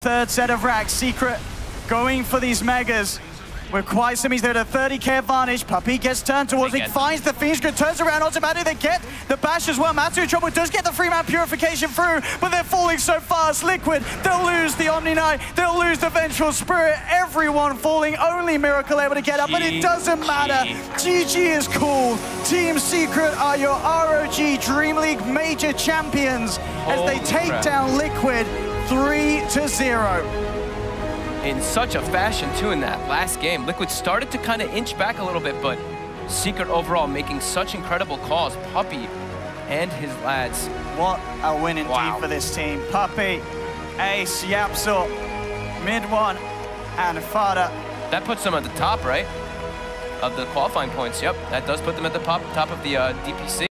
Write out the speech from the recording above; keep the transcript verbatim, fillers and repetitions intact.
Third set of racks. Secret going for these megas. With quite some ease, they're at a thirty K advantage. Puppey gets turned towards it, finds the Phoenix Grid, turns around automatically. They get the bash as well. Matsu in trouble, does get the three-man purification through, but they're falling so fast. Liquid, they'll lose the Omni Knight, they'll lose the Vengeful Spirit. Everyone falling, only Miracle able to get up, but it doesn't matter. G G is cool. Team Secret are your R O G Dream League major champions as they take down Liquid three to zero. In such a fashion, too, in that last game. Liquid started to kind of inch back a little bit, but Secret overall making such incredible calls. Puppey and his lads. What a win indeed wow. for this team. Puppey, Ace, Yapzor, Mid One, and Fada. That puts them at the top, right? Of the qualifying points. Yep, that does put them at the top, top of the uh, D P C.